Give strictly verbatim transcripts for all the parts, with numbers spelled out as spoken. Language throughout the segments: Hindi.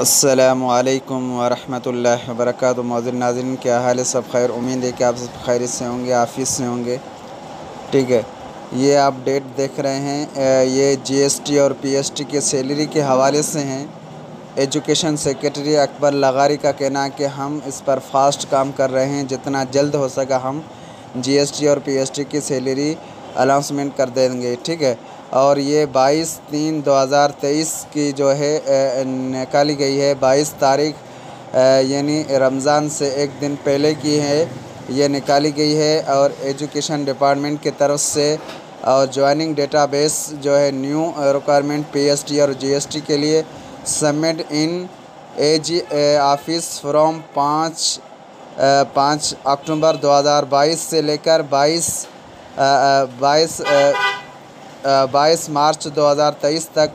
अस्सलामुअलैकुम वरहमतुल्लाहि वबरकातुहू। मौजूद नाज़रीन, क्या हाल है? सब खैर। उम्मीद है कि आप सब खैरियत से होंगे, आफियत से होंगे। ठीक है, ये आप डेट देख रहे हैं, ये जीएसटी और पीएसटी के सैलरी के हवाले से हैं। एजुकेशन सेक्रेटरी अकबर लगारी का कहना है कि हम इस पर फास्ट काम कर रहे हैं, जितना जल्द हो सका हम जीएसटी और पीएसटी की सैलरी अनाउंसमेंट कर देंगे। ठीक है, और ये बाईस तीन दो हज़ार तेईस की जो है निकाली गई है। बाईस तारीख यानी रमज़ान से एक दिन पहले की है, ये निकाली गई है। और एजुकेशन डिपार्टमेंट की तरफ से और जॉइनिंग डेटाबेस जो है न्यू रिक्वायरमेंट पीएसटी और जीएसटी के लिए submit in AG office from पाँच पाँच अक्टूबर दो हज़ार बाईस से लेकर बाईस बाईस बाईस मार्च दो हज़ार तेईस तक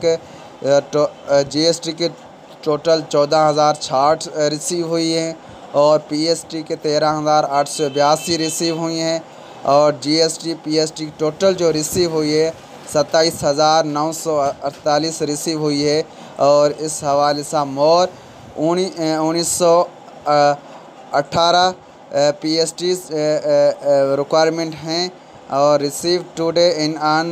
जीएसटी के टोटल चौदह हज़ार छाठ रिसीव हुई हैं और पीएसटी के तेरह हज़ार आठ सौ बयासी रिसीव हुई हैं और जीएसटी पीएसटी टोटल जो रिसीव हुई है सत्ताईस हज़ार नौ सौ अड़तालीस रिसीव हुई है। और इस हवाले से मोर उन्नीस सौ अठारह पीएसटीज रिक्वायरमेंट हैं और रिसीव टुडे इन आन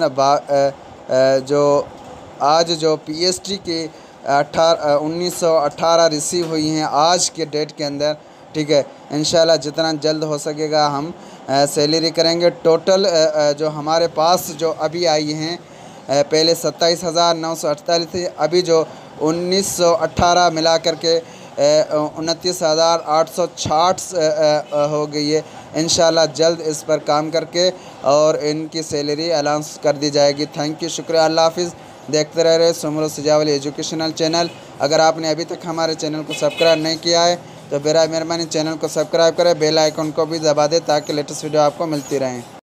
जो आज जो पीएसटी के अठारह उन्नीस सौ अठारह रिसीव हुई हैं आज के डेट के अंदर। ठीक है, इंशाल्लाह जितना जल्द हो सकेगा हम सैलरी करेंगे। टोटल जो हमारे पास जो अभी आई हैं, पहले सत्ताईस हज़ार नौ सौ अड़तालीस थी, अभी जो उन्नीस सौ अठारह मिला करके उनतीस हज़ार आठ सौ छाठ हो गई है। इंशाल्लाह जल्द इस पर काम करके और इनकी सैलरी अनाउंस कर दी जाएगी। थैंक यू, शुक्रिया, अल्लाह हाफिज़। देखते रह रहे सुमरो सजावली एजुकेशनल चैनल। अगर आपने अभी तक हमारे चैनल को सब्सक्राइब नहीं किया है तो बेरा मेहरबानी चैनल को सब्सक्राइब करें, बेल आइकन को भी दबा दें ताकि लेटेस्ट वीडियो आपको मिलती रहें।